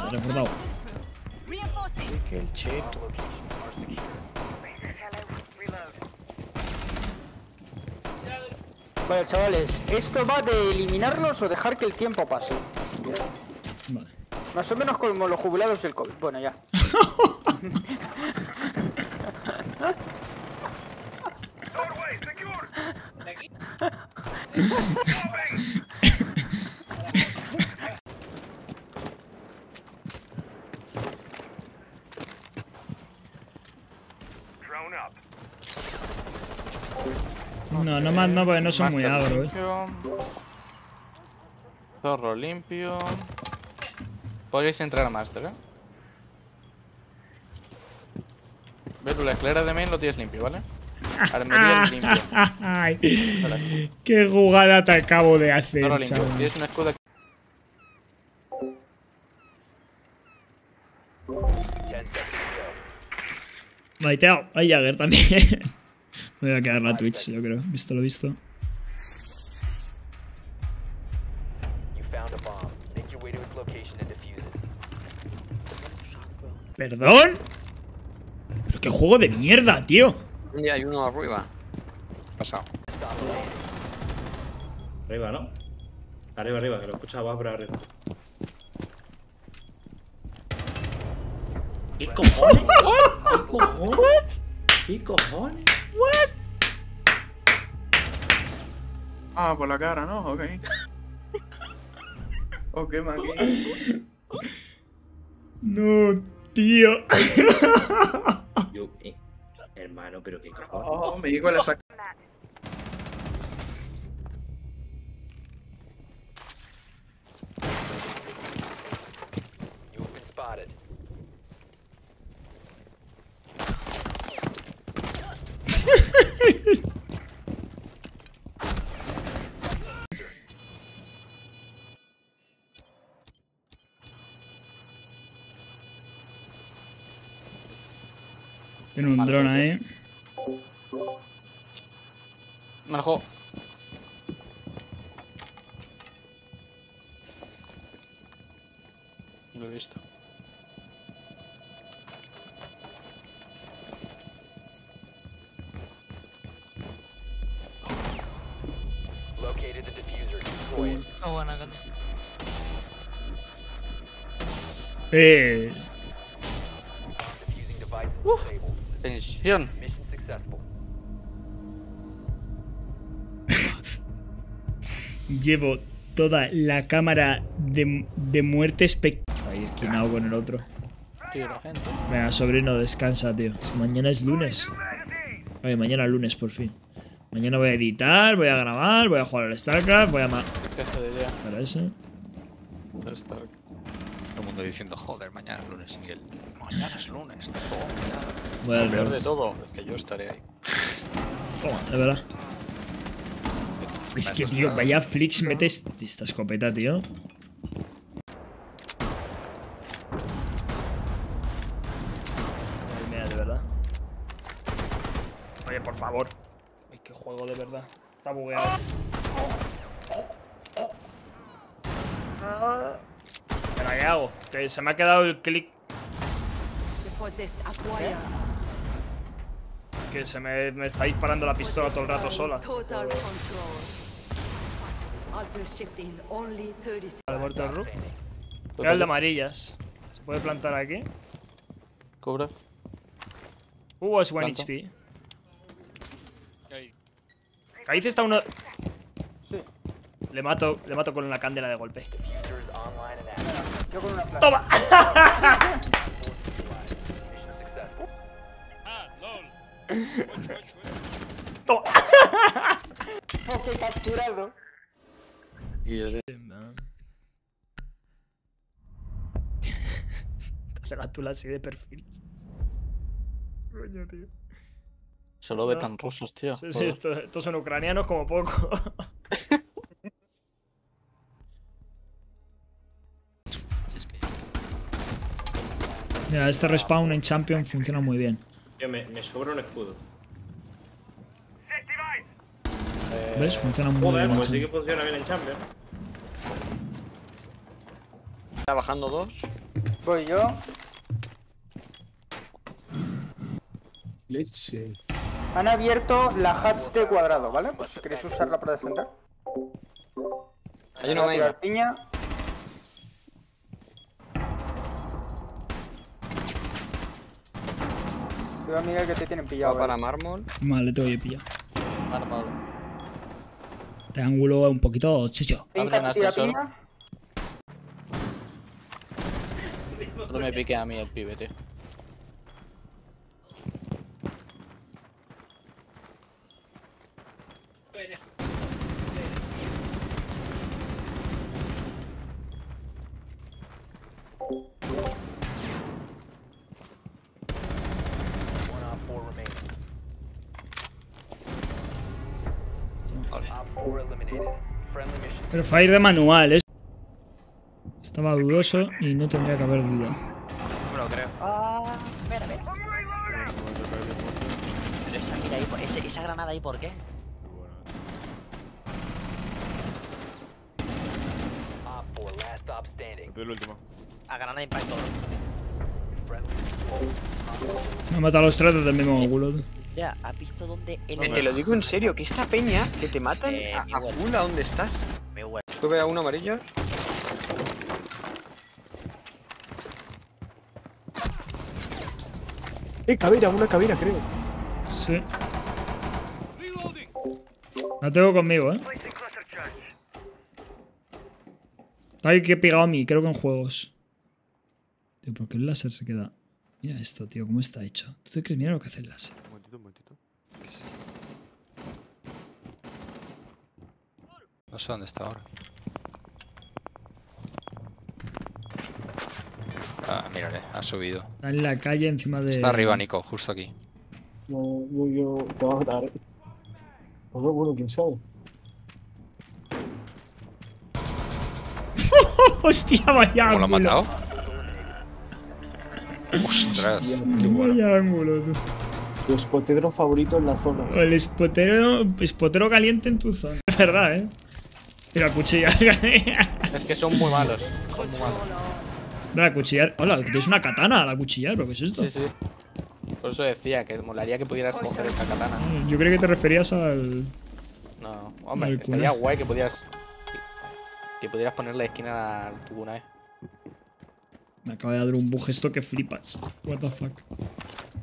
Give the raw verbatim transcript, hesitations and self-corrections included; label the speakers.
Speaker 1: reforzado.
Speaker 2: Que el cheto.
Speaker 3: Vale, chavales, ¿esto va de eliminarlos o dejar que el tiempo pase?
Speaker 1: Vale.
Speaker 3: Más o menos como los jubilados del COVID. Bueno, ya.
Speaker 1: No, no más no, porque no son muy agro, eh.
Speaker 2: Zorro limpio. Podríais entrar a Master, eh. Ves, la esclera de main lo tienes limpio, ¿vale? Armería limpio.
Speaker 1: Ay, qué jugada te acabo de hacer,
Speaker 2: Ahora limpio.
Speaker 1: chaval.
Speaker 2: Tienes una escudo aquí.
Speaker 1: Maiteado. Hay Jagger también. Me voy a quedar la Twitch, yo creo. Visto lo visto. ¿Perdón? Pero qué juego de mierda, tío.
Speaker 2: Ya hay uno arriba. Pasado.
Speaker 4: Arriba, ¿no? Arriba, arriba, que lo escucha abajo, pero arriba. ¿Qué cojones? ¿Qué cojones? ¿Qué cojones?
Speaker 5: Ah, por la cara, ¿no? Ok. Ok, Maki.
Speaker 1: No, tío.
Speaker 4: Yo, eh, hermano, pero qué cojones.
Speaker 5: Oh, me dijo la saca.
Speaker 1: Tiene un dron ahí.
Speaker 2: Me lo juego. Lo he visto.
Speaker 6: Oh, bueno, acá.
Speaker 1: Eh.
Speaker 2: Tensión.
Speaker 1: Llevo toda la cámara de, de muerte espectacular. Ahí esquinado con el otro.
Speaker 2: Tío, la gente.
Speaker 1: Venga, sobrino, descansa, tío. Mañana es lunes. Oye, mañana es lunes, por fin. Mañana voy a editar, voy a grabar, voy a jugar al StarCraft, voy a ma...
Speaker 2: Jefe de idea.
Speaker 1: Para eso.
Speaker 2: Del Stark. Todo el mundo diciendo, joder, mañana es lunes, Miguel. Mañana es lunes, toma, mañana.
Speaker 1: Voy al
Speaker 2: Lo peor
Speaker 1: rol.
Speaker 2: de todo es que yo estaré ahí.
Speaker 1: Toma, de verdad. Es que, tío, vaya flicks metes esta escopeta, tío. Ay, mira, de verdad. Oye, por favor. Ay, qué juego, de verdad. Está bugueado. ¿Pero qué hago? Que se me ha quedado el clic. Que se me, me está disparando la pistola todo el rato sola. Vale, muerto el Rook. Era el de amarillas. ¿Se puede plantar aquí?
Speaker 2: Cobra.
Speaker 1: Who was one
Speaker 2: Planta.
Speaker 1: H P? Kaiz está uno.
Speaker 3: Sí.
Speaker 1: Le mato, le mato con una candela de golpe.
Speaker 3: Yo con una flash.
Speaker 1: ¡Toma! ¡Toma!
Speaker 3: Ok, capturado.
Speaker 2: Y el...
Speaker 1: Hace la tula así de perfil. Coño, tío.
Speaker 2: Solo ve tan rusos, tío.
Speaker 1: Sí, sí, esto- estos son ucranianos como poco. Mira, este respawn en Champion funciona muy bien.
Speaker 4: Tío, me, me sobra un escudo.
Speaker 1: ¿Ves? Funciona muy
Speaker 4: Joder,
Speaker 1: bien. en
Speaker 4: pues sí que
Speaker 1: Champion.
Speaker 4: funciona bien en Champions.
Speaker 2: Está bajando dos.
Speaker 3: Voy yo.
Speaker 7: Leche.
Speaker 3: Han abierto la hatch de cuadrado, ¿vale? Pues si queréis usarla para defender.
Speaker 8: Hay uno
Speaker 3: Voy a tirar
Speaker 8: main.
Speaker 3: piña. Cuidado, Miguel, que te tienen pillado.
Speaker 8: Va para
Speaker 3: ¿eh?
Speaker 8: mármol.
Speaker 1: Vale, te voy a pillar.
Speaker 6: Mármol.
Speaker 1: Este ángulo es un poquito chicho.
Speaker 3: Finca,
Speaker 6: Abre un
Speaker 3: tira
Speaker 6: ascensor.
Speaker 3: piña.
Speaker 6: No me pique a mí el pibe, tío.
Speaker 1: Pero fire de manual, ¿eh? Estaba dudoso y no tendría que haber duda.
Speaker 2: No me lo creo.
Speaker 9: Ah, espera, espera. Pero esa, mira ahí, por- ese- esa granada ahí, ¿por qué?
Speaker 10: El último.
Speaker 9: A granada de impacto.
Speaker 1: Me ha matado a los tres desde el mismo ángulo. Tú.
Speaker 9: Mira, ¿has visto dónde el
Speaker 8: Eh, te lo digo en serio, que esta peña que te matan
Speaker 9: Eh,
Speaker 8: a,
Speaker 9: mi
Speaker 8: a
Speaker 9: huevo.
Speaker 8: full a donde estás.
Speaker 9: Me huele.
Speaker 8: Sube a uno amarillo.
Speaker 7: Eh, cabera, una cabera, creo.
Speaker 1: Sí. La tengo conmigo, ¿eh? Está ahí que he pegado a mí, creo que en juegos. Tío, ¿por qué el láser se queda? Mira esto, tío, cómo está hecho. ¿Tú te crees? Mira lo que hace el láser.
Speaker 10: Un momentito, un momentito.
Speaker 1: ¿Qué es esto?
Speaker 2: No sé dónde está ahora. Ah, mírale, ha subido.
Speaker 1: Está en la calle encima de...
Speaker 2: Está arriba, Nico, justo aquí.
Speaker 7: No, yo, yo te va a matar. O no, bueno, quién sabe.
Speaker 1: ¡Hostia, vaya
Speaker 2: ¿Cómo lo ha
Speaker 1: ángulo!
Speaker 2: matado? Ostras.
Speaker 1: Vaya ángulo, tú.
Speaker 7: Tu spotedro favorito en la zona.
Speaker 1: El espotero, espotero caliente en tu zona. Es verdad, ¿eh? Mira, cuchilla.
Speaker 6: Es que son muy malos. Son muy malos.
Speaker 1: Mira, cuchillar. Hola, que tienes una katana a la cuchillar, ¿pero qué es esto?
Speaker 6: Sí, sí. Por eso decía que molaría que pudieras coger esa katana.
Speaker 1: Yo creí que te referías al...
Speaker 6: No, hombre,
Speaker 1: Al
Speaker 6: estaría
Speaker 1: cuna.
Speaker 6: guay que pudieras. Que pudieras ponerle esquina al tu eh.
Speaker 1: Me acaba de dar un bug esto que flipas. What the fuck.